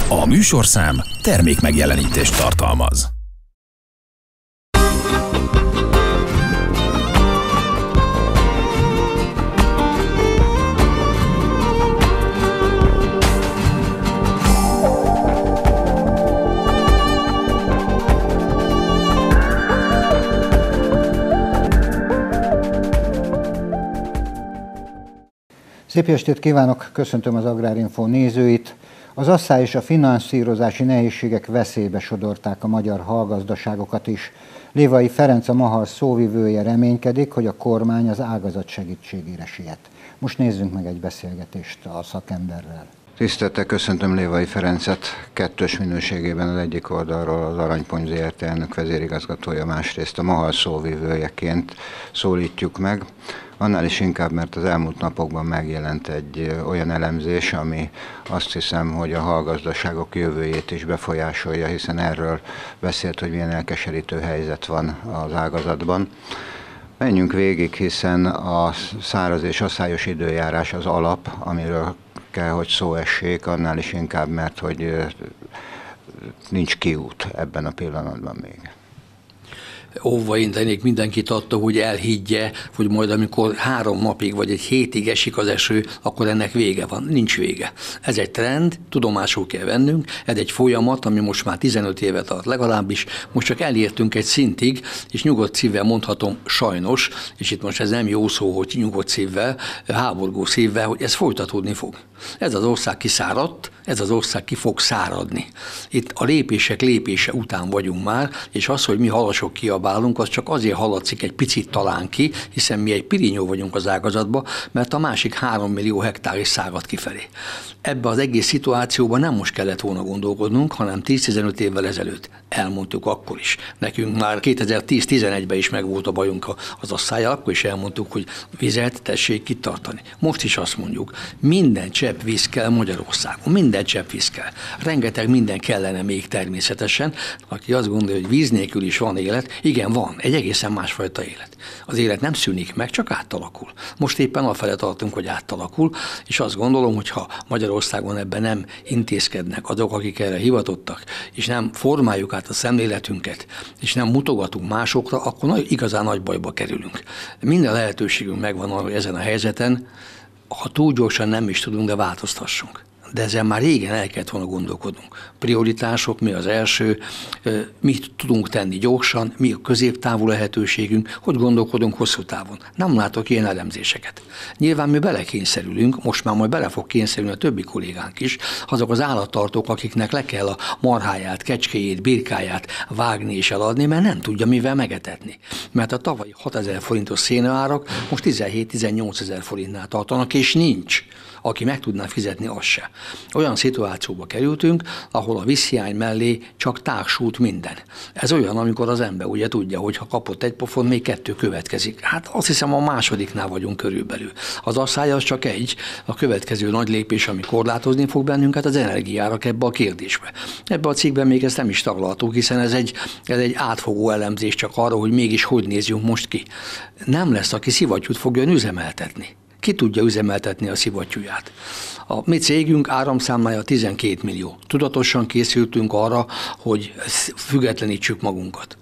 A műsorszám termékmegjelenítést tartalmaz. Szép estét kívánok, köszöntöm az Agrárinfo nézőit. Az asszály és a finanszírozási nehézségek veszélybe sodorták a magyar hallgazdaságokat is. Lévai Ferenc, a Mahal szóvivője reménykedik, hogy a kormány az ágazat segítségére siet. Most nézzünk meg egy beszélgetést a szakemberrel. Tisztelettel köszöntöm Lévai Ferencet, kettős minőségében, az egyik oldalról az Aranypont Zrt. Elnök vezérigazgatója, másrészt a Mahal szóvivőjeként szólítjuk meg. Annál is inkább, mert az elmúlt napokban megjelent egy olyan elemzés, ami azt hiszem, hogy a hallgazdaságok jövőjét is befolyásolja, hiszen erről beszélt, hogy milyen elkeserítő helyzet van az ágazatban. Menjünk végig, hiszen a száraz és asszályos időjárás az alap, amiről kell, hogy szó essék, annál is inkább, mert hogy nincs kiút ebben a pillanatban még. Óvva intenék mindenkit attól, hogy elhiggye, hogy majd amikor 3 napig vagy egy hétig esik az eső, akkor ennek vége van. Nincs vége. Ez egy trend, tudomásul kell vennünk, ez egy folyamat, ami most már 15 éve tart legalábbis, most csak elértünk egy szintig, és nyugodt szívvel mondhatom sajnos, és itt most ez nem jó szó, hogy nyugodt szívvel, háborgó szívvel, hogy ez folytatódni fog. Ez az ország kiszáradt, ez az ország ki fog száradni. Itt a lépések lépése után vagyunk már, és az, hogy mi halasok kiabálunk, az csak azért haladszik egy picit talán ki, hiszen mi egy pirinyó vagyunk az ágazatban, mert a másik 3 millió hektár is szárad kifelé. Ebben az egész szituációban nem most kellett volna gondolkodnunk, hanem 10-15 évvel ezelőtt. Elmondtuk akkor is. Nekünk már 2010-11-ben is megvolt a bajunk az asszállyal, akkor is elmondtuk, hogy vizet tessék kitartani. Most is azt mondjuk, minden csepp víz kell Magyarországon, minden csepp víz kell. Rengeteg minden kellene még természetesen. Aki azt gondolja, hogy víz nélkül is van élet, igen, van, egy egészen másfajta élet. Az élet nem szűnik meg, csak átalakul. Most éppen afele tartunk, hogy átalakul, és azt gondolom, hogy ha Magyarországon ebben nem intézkednek azok, akik erre hivatottak, és nem formáljuk át a szemléletünket, és nem mutogatunk másokra, akkor igazán nagy bajba kerülünk. Minden lehetőségünk megvan arra, hogy ezen a helyzeten, ha túl gyorsan nem is tudunk, de változtassunk. De ezen már régen el kellett volna gondolkodnunk. Prioritások, mi az első, mit tudunk tenni gyorsan, mi a középtávú lehetőségünk, hogy gondolkodunk hosszú távon. Nem látok ilyen elemzéseket. Nyilván mi belekényszerülünk, most már majd bele fog kényszerülni a többi kollégánk is, azok az állattartók, akiknek le kell a marháját, kecskéjét, birkáját vágni és eladni, mert nem tudja mivel megetetni. Mert a tavalyi 6000 forintos szénaárak most 17-18 000 forintnál tartanak, és nincs, aki meg tudná fizetni, azt se. Olyan szituációba kerültünk, ahol a vízhiány mellé csak társult minden. Ez olyan, amikor az ember ugye tudja, hogy ha kapott egy pofon, még 2 következik. Hát azt hiszem a másodiknál vagyunk körülbelül. Az asszály az csak egy, a következő nagy lépés, ami korlátozni fog bennünket, az energiárak ebbe a kérdésbe. Ebbe a cikkben még ezt nem is taglaltuk, hiszen ez egy átfogó elemzés csak arra, hogy mégis hogy nézzünk most ki. Nem lesz, aki szivattyút fogja üzemeltetni. Ki tudja üzemeltetni a szivattyúját? A mi cégünk áramszámlája 12 millió. Tudatosan készültünk arra, hogy függetlenítsük magunkat.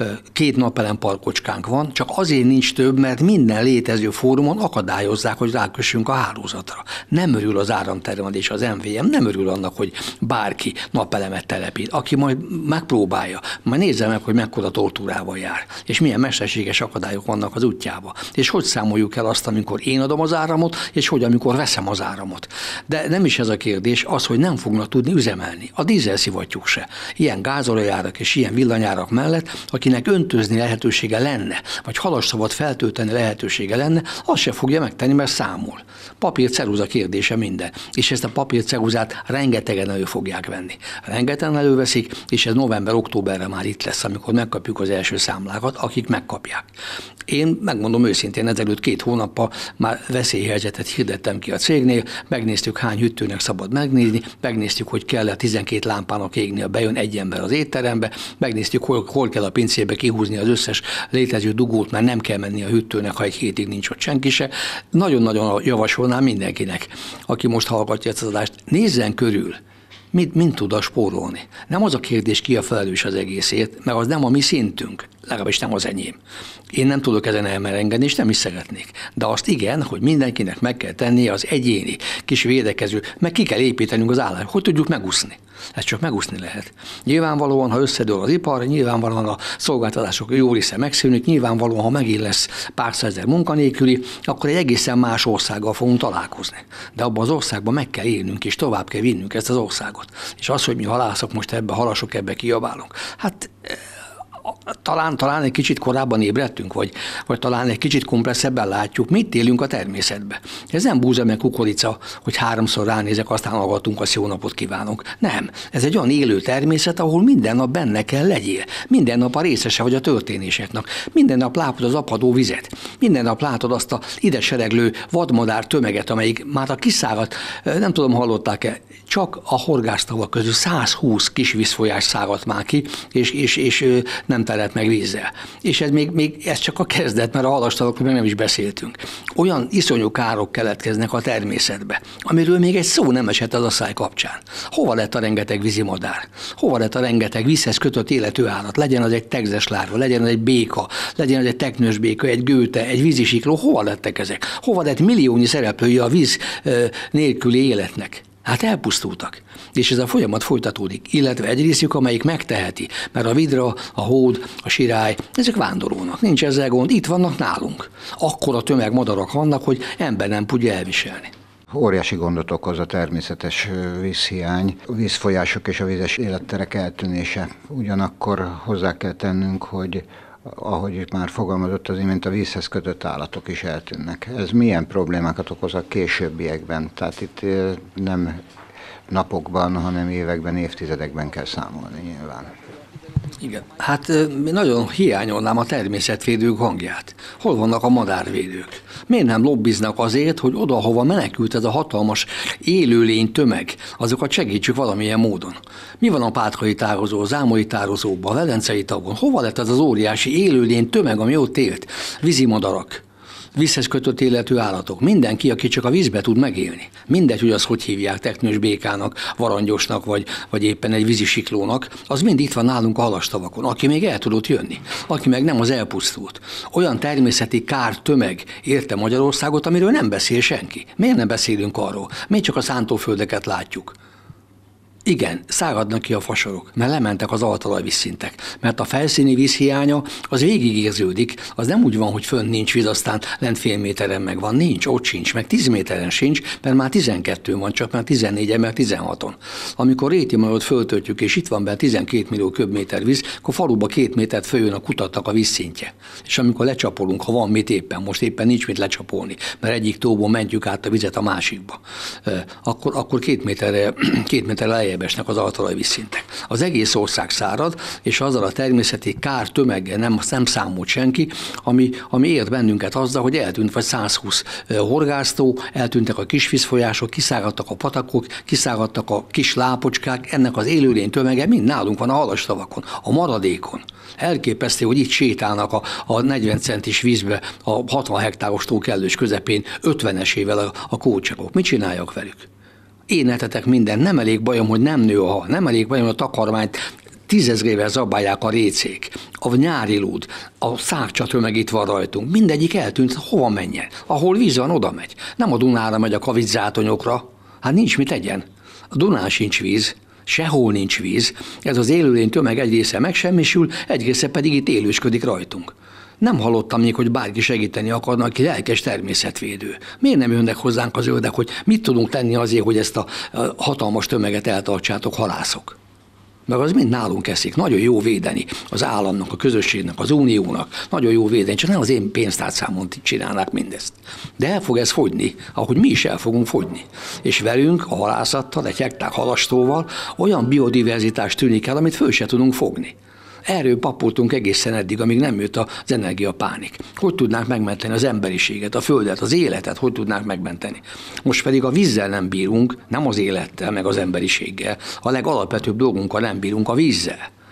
2 napelemparkocskánk van, csak azért nincs több, mert minden létező fórumon akadályozzák, hogy rákössünk a hálózatra. Nem örül az áramtermelés, az MVM, nem örül annak, hogy bárki napelemet telepít. Aki majd megpróbálja, majd nézze meg, hogy mekkora tortúrával jár, és milyen mesterséges akadályok vannak az útjába. És hogy számoljuk el azt, amikor én adom az áramot, és hogy amikor veszem az áramot. De nem is ez a kérdés, az, hogy nem fognak tudni üzemelni. A dízelszivattyúk se. Ilyen gázolajárak és ilyen villanyárak mellett, akinek öntözni lehetősége lenne, vagy halassavat feltölteni lehetősége lenne, azt se fogja megtenni, mert számol. Papír-ceruza kérdése minden. És ezt a papír-ceruzát rengetegen elő fogják venni. Rengetegen előveszik, és ez november-októberre már itt lesz, amikor megkapjuk az első számlákat, akik megkapják. Én megmondom őszintén, ezelőtt 2 hónappal már veszélyhelyzetet hirdettem ki a cégnél, megnéztük, hány hűtőnek szabad megnézni, megnéztük, hogy kell 12 lámpának égni, bejön egy ember az étterembe, megnéztük, hol kell a pincébe kihúzni az összes létező dugót, mert nem kell menni a hűtőnek, ha egy hétig nincs ott senki se. Nagyon-nagyon javasolnám mindenkinek, aki most hallgatja ezt az adást, nézzen körül, Mind tud spórolni? Nem az a kérdés, ki a felelős az egészért, mert az nem a mi szintünk, legalábbis nem az enyém. Én nem tudok ezen elmerengeni, és nem is szeretnék. De azt igen, hogy mindenkinek meg kell tennie az egyéni kis védekező, meg ki kell építenünk az állást. Hogy tudjuk megúszni? Ezt csak megúszni lehet. Nyilvánvalóan, ha összedől az ipar, nyilvánvalóan a szolgáltatások jó része megszűnik, nyilvánvalóan, ha megint lesz pár százezer munkanélküli, akkor egy egészen más országgal fogunk találkozni. De abban az országban meg kell élnünk, és tovább kell vinnünk ezt az országot. És az, hogy mi halászok most ebbe, halasok ebbe kiabálunk. Hát talán egy kicsit korábban ébredtünk, vagy talán egy kicsit komplexebben látjuk, mit élünk a természetbe. Ez nem búza meg kukorica, hogy 3-szor ránézek, aztán hallgatunk, azt jó napot kívánok. Nem. Ez egy olyan élő természet, ahol minden nap benne kell legyél. Minden nap a részese vagy a történéseknek. Minden nap látod az apadó vizet. Minden nap látod azt a ide sereglő vadmadár tömeget, amelyik már a kiszáradt, nem tudom, hallották-e, csak a horgásztavak közül 120 kis vízfolyás száradt már ki, és nem telett meg vízzel. És ez még ez csak a kezdet, mert a halastavakról még nem is beszéltünk. Olyan iszonyú károk keletkeznek a természetbe, amiről még egy szó nem esett az asszály kapcsán. Hova lett a rengeteg vízimadár? Hova lett a rengeteg vízhez kötött életű állat? Legyen az egy tegzes lárva, legyen az egy béka, legyen az egy teknős béka, egy gőte, egy vízisikló. Hova lettek ezek? Hova lett milliónyi szereplője a víz nélküli életnek? Hát elpusztultak. És ez a folyamat folytatódik, illetve egy részük, amelyik megteheti, mert a vidra, a hód, a sirály, ezek vándorolnak, nincs ezzel gond, itt vannak nálunk. Akkora tömeg madarak vannak, hogy ember nem tudja elviselni. Óriási gondot okoz a természetes vízhiány, a vízfolyások és a vízes életterek eltűnése. Ugyanakkor hozzá kell tennünk, hogy ahogy már fogalmazott az imént, a vízhez kötött állatok is eltűnnek. Ez milyen problémákat okoz a későbbiekben? Tehát itt nem napokban, hanem években, évtizedekben kell számolni nyilván. Igen. Hát nagyon hiányolnám a természetvédők hangját. Hol vannak a madárvédők? Miért nem lobbiznak azért, hogy oda, hova menekült ez a hatalmas élőlény tömeg, azokat segítsük valamilyen módon? Mi van a Pátkai tározó, Zámori tározóban, a Velencei tavon? Hova lett ez az óriási élőlény tömeg, ami ott élt? Vízimadarak, vízhez kötött életű állatok. Mindenki, aki csak a vízbe tud megélni. Mindegy, hogy azt hogy hívják, teknős békának, varangyosnak, vagy éppen egy vízisiklónak, az mind itt van nálunk a halastavakon. Aki még el tudott jönni, aki meg nem, az elpusztult. Olyan természeti kár tömeg érte Magyarországot, amiről nem beszél senki. Miért nem beszélünk arról? Miért csak a szántóföldeket látjuk? Igen, száradnak ki a fasorok, mert lementek az altalajvízszintek, mert a felszíni vízhiánya az végigérződik, az nem úgy van, hogy fönn nincs víz, aztán lent fél méteren megvan, nincs, ott sincs, meg 10 méteren sincs, mert már 12 van, csak már 14-en, meg 16-on. Amikor Rétimajort föltöltjük, és itt van benne 12 millió köbméter víz, akkor faluba 2 métert följön a kutatnak a vízszintje. És amikor lecsapolunk, ha van mit éppen, most éppen nincs mit lecsapolni, mert egyik tóból mentjük át a vizet a másikba, akkor 2 méterre lejjebb esnek az altalajvízszintek. Az egész ország szárad, és azzal a természeti kár tömeggel nem számolt senki, ami ért bennünket azzal, hogy eltűnt vagy 120 horgásztó, eltűntek a kisvízfolyások, kiszáradtak a patakok, kiszáradtak a kis lápocskák, ennek az élőlény tömege mind nálunk van a halastavakon, a maradékon. Elképesztő, hogy itt sétálnak a 40 centis vízbe a 60 hektáros tó kellős közepén 50-esével a kócsakok. Mit csináljak velük? Énetetek minden, nem elég bajom, hogy nem nő a hal, nem elég bajom, hogy a takarmányt 10 000-ével zabálják a récék, a nyári lúd, a szárcsa tömeg itt van rajtunk, mindegyik eltűnt, hova menjen? Ahol víz van, oda megy. Nem a Dunára megy a kaviczátonyokra, hát nincs mit tegyen. A Dunán sincs víz, sehol nincs víz, ez az élőlény tömeg egy része megsemmisül, egy része pedig itt élősködik rajtunk. Nem hallottam még, hogy bárki segíteni akarna, aki lelkes természetvédő. Miért nem jönnek hozzánk a zöldek, hogy mit tudunk tenni azért, hogy ezt a hatalmas tömeget eltartsátok, halászok? Meg az mind nálunk eszik. Nagyon jó védeni az államnak, a közösségnek, az uniónak. Nagyon jó védeni, csak nem az én pénztárcámon csinálnák mindezt. De el fog ez fogyni, ahogy mi is el fogunk fogyni. És velünk, a halászattal, egy hektár halastóval olyan biodiverzitást tűnik el, amit föl se tudunk fogni. Erről papoltunk egészen eddig, amíg nem jött az energiapánik. Hogy tudnánk megmenteni az emberiséget, a földet, az életet, hogy tudnánk megmenteni? Most pedig a vízzel nem bírunk, nem az élettel, meg az emberiséggel. A legalapvetőbb dolgunkkal nem bírunk, a vízzel.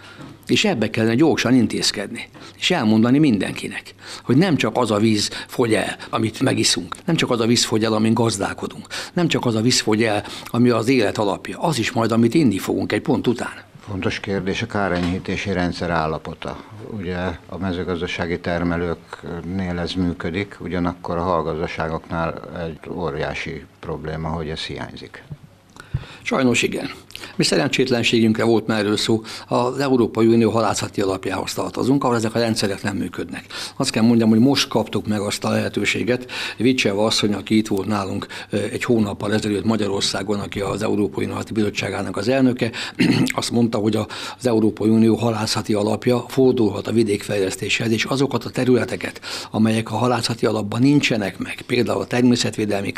És ebbe kellene gyorsan intézkedni, és elmondani mindenkinek, hogy nem csak az a víz fogy el, amit megiszunk, nem csak az a víz fogy el, amin gazdálkodunk, nem csak az a víz fogy el, ami az élet alapja, az is majd, amit inni fogunk egy pont után. Fontos kérdés a kárenyhítési rendszer állapota. Ugye a mezőgazdasági termelőknél ez működik, ugyanakkor a hallgazdaságoknál egy óriási probléma, hogy ez hiányzik. Sajnos igen. Mi szerencsétlenségünkre volt már erről szó, az Európai Unió halászati alapjához tartozunk, ahol ezek a rendszerek nem működnek. Azt kell mondjam, hogy most kaptuk meg azt a lehetőséget. Vicseva asszony, aki itt volt nálunk egy hónappal ezelőtt Magyarországon, aki az Európai Unió Bizottságának az elnöke, azt mondta, hogy az Európai Unió halászati alapja fordulhat a vidékfejlesztéshez, és azokat a területeket, amelyek a halászati alapban nincsenek meg, például a természetvédelmi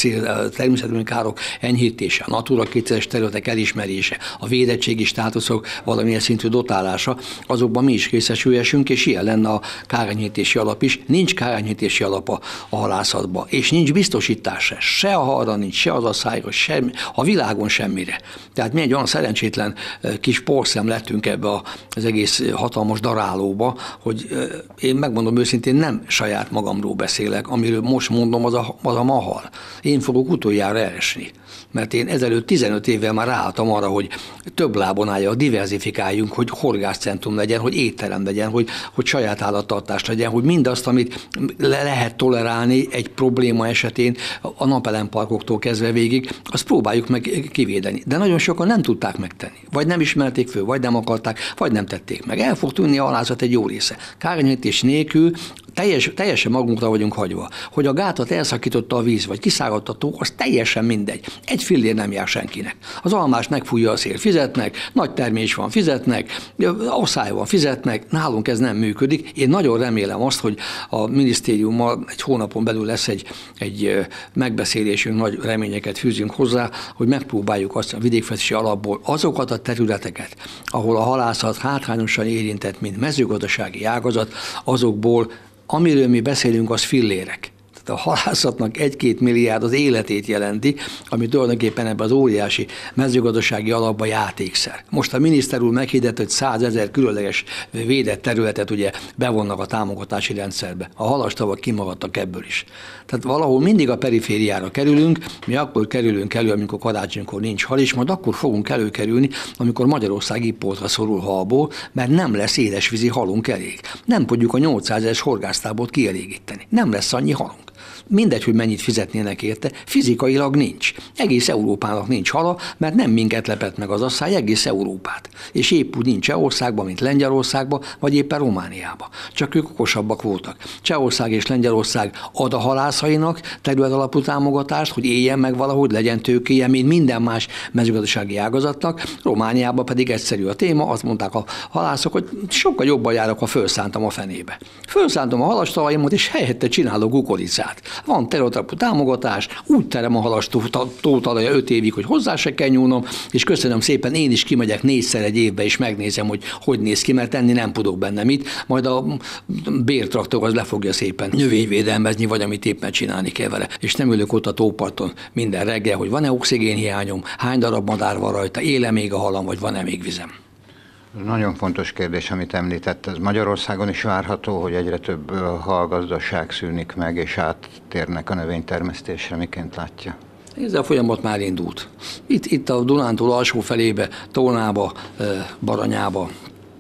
károk enyhítése, a Natura 2000-es területek elismerése, a védettségi státuszok valamilyen szintű dotálása, azokban mi is részesülhessünk, és ilyen lenne a kárenyhítési alap is. Nincs kárenyhítési alap a halászatban, és nincs biztosítás se a halra nincs, se az asszályra, semmi, a világon semmire. Tehát mi egy olyan szerencsétlen kis porszem lettünk ebbe az egész hatalmas darálóba, hogy én megmondom őszintén, nem saját magamról beszélek, amiről most mondom, az a mahal. Én fogok utoljára elesni. Mert én ezelőtt 15 évvel már ráálltam arra, hogy több lábon állja, diversifikáljunk, hogy horgászcentrum legyen, hogy étterem legyen, hogy saját állattartás legyen, hogy mindazt, amit lehet tolerálni egy probléma esetén a napelemparkoktól kezdve végig, azt próbáljuk meg kivédeni. De nagyon sokan nem tudták megtenni. Vagy nem ismerték föl, vagy nem akarták, vagy nem tették meg. El fog tűnni a halászat egy jó része. Kárenyhítés nélkül teljesen magunkra vagyunk hagyva. Hogy a gátat elszakította a víz, vagy kiszáradta a tó, az teljesen mindegy. Egy fillér nem jár senkinek. Az almás megfújja a szél, fizetnek, nagy termés van, fizetnek, asszály van, fizetnek, nálunk ez nem működik. Én nagyon remélem azt, hogy a minisztériummal egy hónapon belül lesz egy megbeszélésünk, nagy reményeket fűzünk hozzá, hogy megpróbáljuk azt a vidékfejlesztési alapból azokat a területeket, ahol a halászat hátrányosan érintett, mint mezőgazdasági ágazat, azokból, amiről mi beszélünk, az fillérek. Tehát a halászatnak 1-2 milliárd az életét jelenti, ami tulajdonképpen ebben az óriási mezőgazdasági alapban játékszer. Most a miniszter úr meghirdett, hogy 100 000 különleges védett területet ugye bevonnak a támogatási rendszerbe. A halastavak kimaradtak ebből is. Tehát valahol mindig a perifériára kerülünk, mi akkor kerülünk elő, amikor karácsonykor nincs hal, és majd akkor fogunk előkerülni, amikor Magyarország importra szorul halból, mert nem lesz édesvízi halunk elég. Nem tudjuk a 800 000 horgásztábort kielégíteni. Nem lesz annyi halunk. Mindegy, hogy mennyit fizetnének érte, fizikailag nincs. Egész Európának nincs hala, mert nem minket lepett meg az asszály, egész Európát. És épp úgy nincs Csehországban, mint Lengyelországban, vagy éppen Romániában. Csak ők okosabbak voltak. Csehország és Lengyelország ad a halászainak terület alapú támogatást, hogy éljen meg valahogy, legyen tőkéje, mint minden más mezőgazdasági ágazatnak. Romániában pedig egyszerű a téma, azt mondták a halászok, hogy sokkal jobban járok, ha felszántam a fenébe. Felszántam a halastavaimat, és helyette csinálok kukoricát. Van területalapú támogatás, úgy terem a halas tótalaja 5 évig, hogy hozzá se kell nyúlnom, és köszönöm szépen, én is kimegyek 4-szer egy évbe, és megnézem, hogy néz ki, mert enni nem tudok benne mit, majd a bértraktor az le fogja szépen növényvédelmezni, vagy amit éppen csinálni kell vele. És nem ülök ott a tóparton minden reggel, hogy van-e oxigénhiányom, hány darab madár van rajta, éle még a halam, vagy van-e még vizem. Nagyon fontos kérdés, amit említett. Ez Magyarországon is várható, hogy egyre több halgazdaság szűnik meg, és áttérnek a növénytermesztésre. Miként látja? Ez a folyamat már indult. Itt a Dunántúl alsó felébe, Tolnába, Baranyába,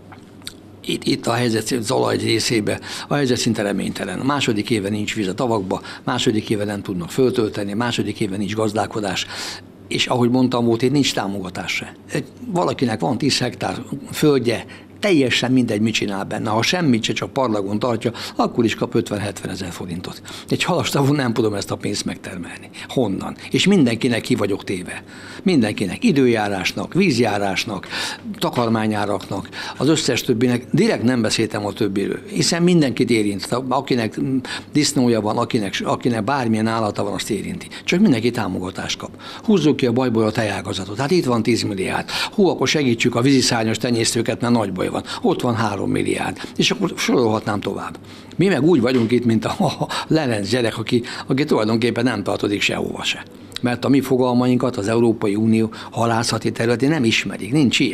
itt a helyzet Zala egy részébe, a helyzet szinte reménytelen. A második éve nincs víz a tavakba, második éve nem tudnak föltölteni, második éve nincs gazdálkodás. És ahogy mondtam, volt, itt nincs támogatás se. Valakinek van 10 hektár földje, teljesen mindegy, mit csinál benne. Ha semmit se, csak parlagon tartja, akkor is kap 50-70 000 forintot. Egy halastavon nem tudom ezt a pénzt megtermelni. Honnan? És mindenkinek ki vagyok téve. Mindenkinek, időjárásnak, vízjárásnak, takarmányáraknak, az összes többinek. Direkt nem beszéltem a többiről, hiszen mindenkit érint. Akinek disznója van, akinek bármilyen állata van, azt érinti. Csak mindenki támogatást kap. Húzzuk ki a bajból a tejágazatot. Hát itt van 10 milliárd. Akkor segítsük a víziszárnyas tenyésztőket, mert nagy baj van. Ott van 3 milliárd. És akkor sorolhatnám tovább. Mi meg úgy vagyunk itt, mint a Lerenc gyerek, aki tulajdonképpen nem tartozik sehova se. Mert a mi fogalmainkat az Európai Unió halászati területén nem ismerik, nincs ilyen.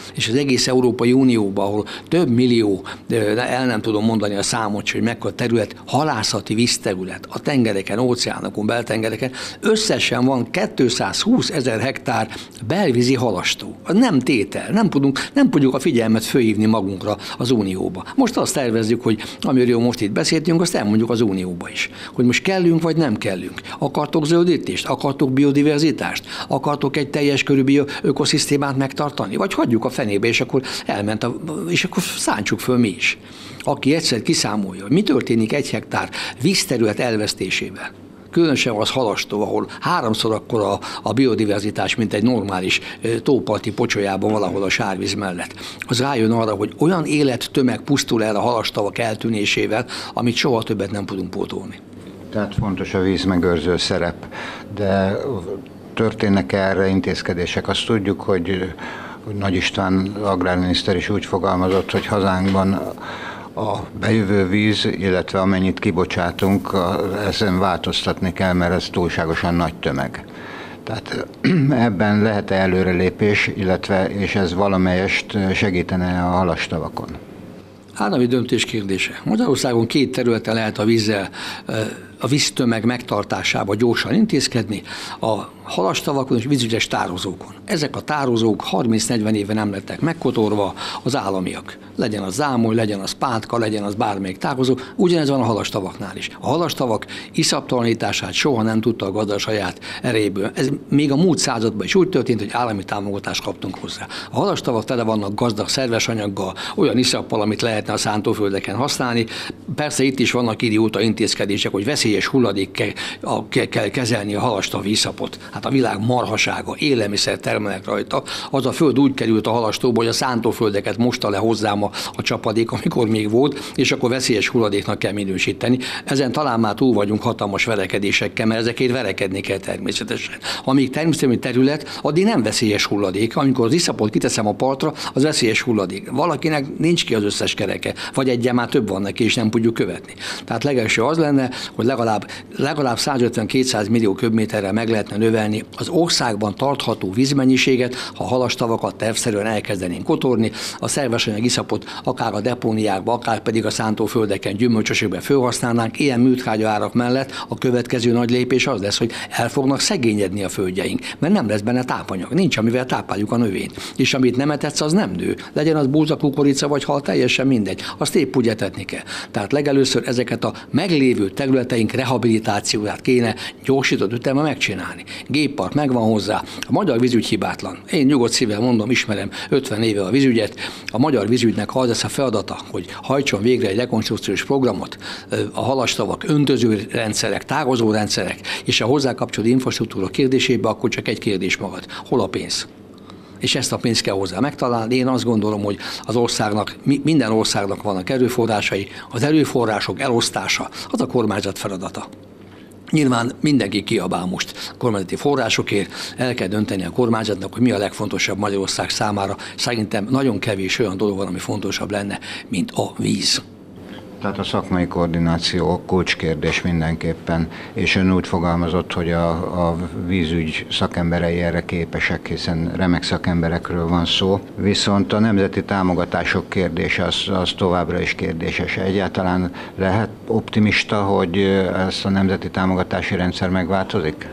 és az egész Európai Unióban, ahol több millió, el nem tudom mondani a számot, hogy mekkora terület, halászati vízterület, a tengereken, óceánokon, beltengereken, összesen van 220 000 hektár belvízi halastó. Nem tétel, nem tudjuk a figyelmet fölhívni magunkra az Unióba. Most azt tervezzük, hogy amiről most itt beszéltünk, azt elmondjuk az Unióba is, hogy most kellünk vagy nem kellünk. Akartok zöldítést, akartok biodiverzitást, akartok egy teljes körű ökoszisztémát megtartani, vagy hagyjuk a fenébe, és akkor elment, és akkor szántsuk föl mi is. Aki egyszer kiszámolja, hogy mi történik 1 hektár vízterület elvesztésével, különösen az halastó, ahol 3-szor akkora a biodiverzitás, mint egy normális tóparti pocsolyában valahol a sárvíz mellett. Az rájön arra, hogy olyan élettömeg pusztul el a halastavak eltűnésével, amit soha többet nem tudunk pótolni. Tehát fontos a vízmegőrző szerep, de történnek erre intézkedések? Azt tudjuk, hogy Nagy István agrárminiszter is úgy fogalmazott, hogy hazánkban a bejövő víz, illetve amennyit kibocsátunk, ezen változtatni kell, mert ez túlságosan nagy tömeg. Tehát ebben lehet-e előrelépés, és ez valamelyest segítene a halastavakon? Állami döntés kérdése. Magyarországon 2 területen lehet a víztömeg megtartásába gyorsan intézkedni, a halastavakon és vízügyes tározókon. Ezek a tározók 30-40 éve nem lettek megkotorva, az államiak. Legyen az Zámoly, legyen az Pátka, legyen az bármelyik tározó, ugyanez van a halastavaknál is. A halastavak iszaptalanítását soha nem tudta a gazda saját erejéből. Ez még a múlt században is úgy történt, hogy állami támogatást kaptunk hozzá. A halastavak tele vannak gazdag szerves anyaggal, olyan iszappal, amit lehetne a szántóföldeken használni. Persze itt is vannak idióta intézkedések, hogy veszélyes hulladék kell kezelni a halastav iszapot. Hát a világ marhasága, élelmiszer termelnek rajta. Az a föld úgy került a halastóba, hogy a szántóföldeket mosta le hozzám a csapadék, amikor még volt, és akkor veszélyes hulladéknak kell minősíteni. Ezen talán már túl vagyunk hatalmas verekedésekkel, mert ezekért verekedni kell természetesen. Amíg természetesen terület, addig nem veszélyes hulladék. Amikor az iszapot kiteszem a partra, az veszélyes hulladék. Valakinek nincs ki az összes kereke, vagy egyen már több van neki, és nem tudjuk követni. Tehát legelső az lenne, hogy legalább 150-200 millió köbméterrel meg lehetne növelni az országban tartható vízmennyiséget, ha halastavakat tervszerűen elkezdenénk kotorni, a szervesanyag iszapot akár a depóniákba, akár pedig a szántóföldeken, gyümölcsösökben felhasználnánk. Ilyen műtrágya árak mellett a következő nagy lépés az lesz, hogy el fognak szegényedni a földjeink, mert nem lesz benne tápanyag, nincs, amivel tápláljuk a növényt. És amit nem etetsz, az nem nő. Legyen az búza, kukorica vagy hal, teljesen mindegy. Azt épp úgy etetni kell. Tehát legelőször ezeket a meglévő területeink rehabilitációját kéne gyorsított ütemben megcsinálni. Géppark megvan hozzá. A magyar vízügy hibátlan. Én nyugodt szívvel mondom, ismerem 50 éve a vízügyet. A magyar vízügynek az lesz a feladata, hogy hajtson végre egy rekonstrukciós programot, a halastavak öntöző rendszerek, tározó rendszerek és a hozzá kapcsolódó infrastruktúra kérdésébe, akkor csak egy kérdés magad. Hol a pénz? És ezt a pénzt kell hozzá megtalálni. Én azt gondolom, hogy az országnak, minden országnak vannak erőforrásai, az erőforrások elosztása, az a kormányzat feladata. Nyilván mindenki kiabál most kormányzati forrásokért, el kell dönteni a kormányzatnak, hogy mi a legfontosabb Magyarország számára. Szerintem nagyon kevés olyan dolog van, ami fontosabb lenne, mint a víz. Tehát a szakmai koordináció kulcskérdés mindenképpen, és ön úgy fogalmazott, hogy a vízügy szakemberei erre képesek, hiszen remek szakemberekről van szó, viszont a nemzeti támogatások kérdése az továbbra is kérdéses. Egyáltalán lehet optimista, hogy ez a nemzeti támogatási rendszer megváltozik?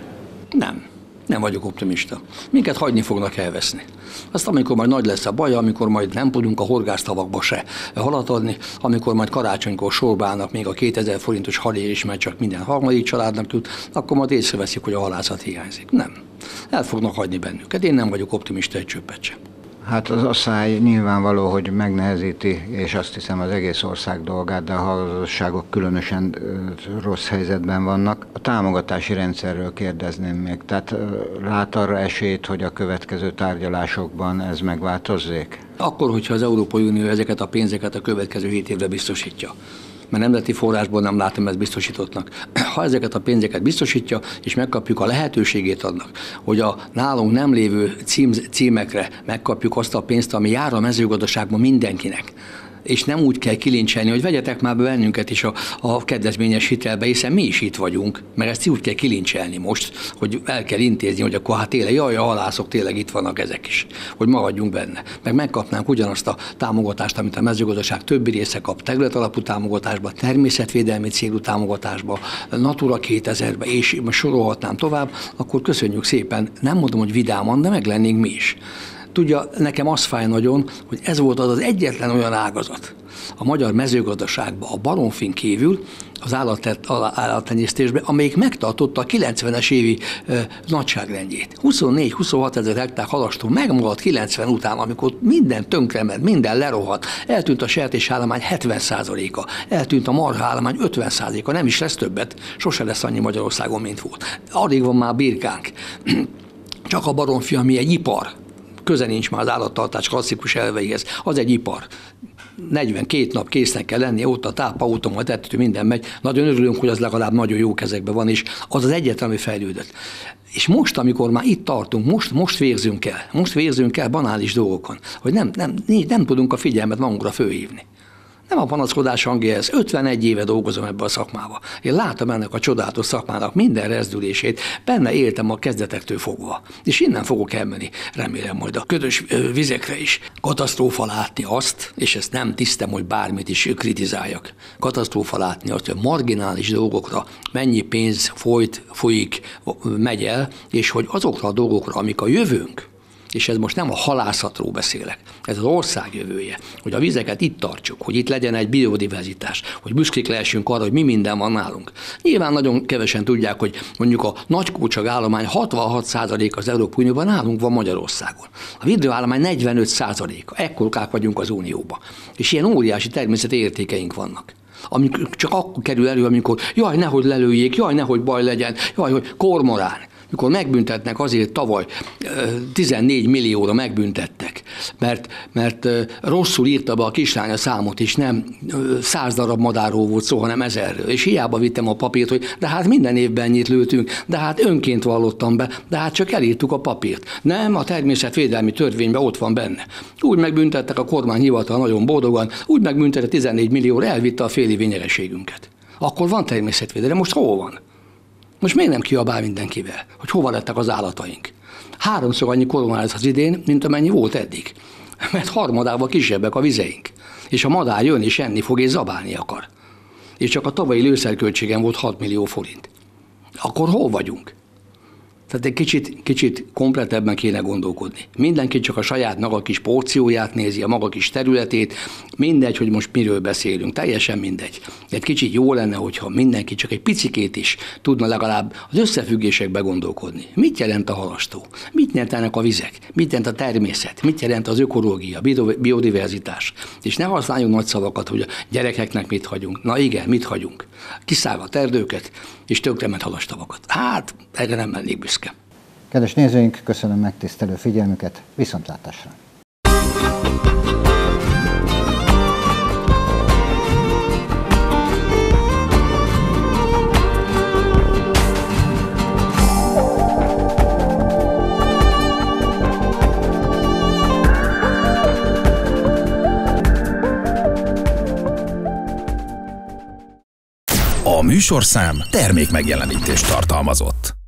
Nem vagyok optimista. Minket hagyni fognak elveszni. Azt amikor majd nagy lesz a baj, amikor majd nem tudunk a horgásztavakba se halat adni, amikor majd karácsonykor sorba állnak még a 2000 forintos halér is, mert csak minden harmadik családnak jut, akkor majd észreveszik, hogy a halászat hiányzik. Nem. El fognak hagyni bennünket. Én nem vagyok optimista egy csöppet sem. Hát az asszály nyilvánvaló, hogy megnehezíti, és azt hiszem az egész ország dolgát, de a hallgatóságok különösen rossz helyzetben vannak. A támogatási rendszerről kérdezném még. Tehát lát arra esélyt, hogy a következő tárgyalásokban ez megváltozzék? Akkor, hogyha az Európai Unió ezeket a pénzeket a következő 7 évre biztosítja. Mert nemzeti forrásból nem látom ezt biztosítottnak. Ha ezeket a pénzeket biztosítja, és megkapjuk a lehetőségét annak, hogy a nálunk nem lévő címekre megkapjuk azt a pénzt, ami jár a mezőgazdaságban mindenkinek. és nem úgy kell kilincselni, hogy vegyetek már be bennünket is a kedvezményes hitelbe, hiszen mi is itt vagyunk, mert ezt úgy kell kilincselni most, hogy el kell intézni, hogy akkor hát tényleg, jaj, a halászok tényleg itt vannak ezek is, hogy maradjunk benne. Meg megkapnánk ugyanazt a támogatást, amit a mezőgazdaság többi része kap, területalapú támogatásba, természetvédelmi célú támogatásba, Natura 2000-be, és most sorolhatnám tovább, akkor köszönjük szépen, nem mondom, hogy vidáman, de meg lennénk mi is. Tudja, nekem az fáj nagyon, hogy ez volt az egyetlen olyan ágazat a magyar mezőgazdaságban, a baromfin kívül, az állattenyésztésben, amelyik megtartotta a 90-es évi nagyságrendjét. 24-26 ezer hektár halastó megmaradt 90 után, amikor minden tönkrement, minden lerohadt, eltűnt a sertésállomány 70%-a, eltűnt a marhaállomány 50%-a, nem is lesz többet, sose lesz annyi Magyarországon, mint volt. Alig van már birkánk. Csak a baromfi, ami egy ipar, köze nincs már az állattartás klasszikus elveihez, az egy ipar. 42 nap késznek kell lenni, ott a tápautomat, ettől minden megy. Nagyon örülünk, hogy az legalább nagyon jó kezekben van, és az egyetlen, ami fejlődött. És most, amikor már itt tartunk, most vérzünk el banális dolgokon, hogy nem tudunk a figyelmet magunkra fölhívni. Nem a panaszkodás hangja ez. 51 éve dolgozom ebbe a szakmába. Én látom ennek a csodálatos szakmának minden rezdülését, benne éltem a kezdetektől fogva. És innen fogok elmenni, remélem majd a ködös vizekre is. Katasztrófa látni azt, és ezt nem tisztem, hogy bármit is kritizáljak. Katasztrófa látni azt, hogy a marginális dolgokra mennyi pénz folyik, megy el, és hogy azokra a dolgokra, amik a jövőnk, és ez most nem a halászatról beszélek, ez az ország jövője, hogy a vizeket itt tartsuk, hogy itt legyen egy biodiverzitás, hogy büszkék lehessünk arra, hogy mi minden van nálunk. Nyilván nagyon kevesen tudják, hogy mondjuk a nagykócsag állomány 66% az Európai Unióban nálunk van Magyarországon. A vidőállomány 45%-a, ekkorkák vagyunk az Unióban. És ilyen óriási természeti értékeink vannak, amik csak akkor kerül elő, amikor jaj, nehogy lelőjék, jaj, nehogy baj legyen, jaj, hogy kormorán. Mikor megbüntetnek, azért tavaly 14 millióra megbüntettek, mert rosszul írta be a kislány a számot, és nem 100 darab madárról volt szó, hanem 1000-ről. És hiába vittem a papírt, hogy de hát minden évben ennyit lőtünk, de hát önként vallottam be, de hát csak elírtuk a papírt. Nem, a természetvédelmi törvényben ott van benne. Úgy megbüntettek, a kormányhivatal nagyon boldogan, úgy megbüntetett 14 millióra, elvitte a félévi nyereségünket. Akkor van természetvédelem, most hol van? Most miért nem kiabál mindenkivel, hogy hova lettek az állataink? 3-szor annyi korona lesz az idén, mint amennyi volt eddig. Mert harmadával kisebbek a vizeink. És a madár jön és enni fog és zabálni akar. És csak a tavalyi lőszerköltségem volt 6 millió forint. Akkor hol vagyunk? Tehát egy kicsit komplettebben kéne gondolkodni. Mindenki csak a saját maga kis porcióját nézi, a maga kis területét, mindegy, hogy most miről beszélünk, teljesen mindegy. Egy kicsit jó lenne, hogyha mindenki csak egy picikét is tudna legalább az összefüggésekbe gondolkodni. Mit jelent a halastó? Mit jelentenek a vizek? Mit jelent a természet? Mit jelent az ökológia, biodiverzitás? És ne használjunk nagy szavakat, hogy a gyerekeknek mit hagyunk. Na igen, mit hagyunk? Kiszállott erdőket és tönkrement halastavakat. Hát, erre nem lennék büszke. Kedves nézőink, köszönöm megtisztelő figyelmüket, viszontlátásra! A műsorszám termékmegjelenítést tartalmazott.